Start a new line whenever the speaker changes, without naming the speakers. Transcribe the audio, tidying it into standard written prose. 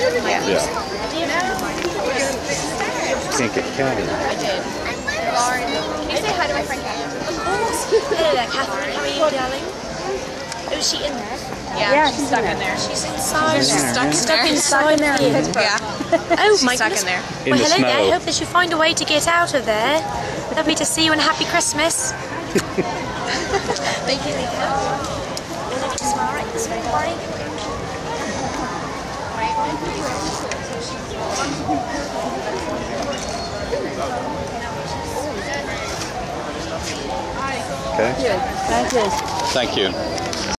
Yeah.
Can't get Katherine.
I did. Lauren. Can you say hi to my friend Katherine?
Of course. Hello there, Katherine. How are you, darling? Oh, is she in there?
Yeah, she's stuck in there.
She's inside.
She's stuck
inside
there. Yeah.
Oh my
Stuck
goodness.
in there.
In
Well,
the
hello
snow.
there. Hope that you find a way to get out of there. Lovely to see you and happy Christmas.
Thank you.
You'll need to smile right this way, darling.
Okay.
Good. Thank you.
Thank you.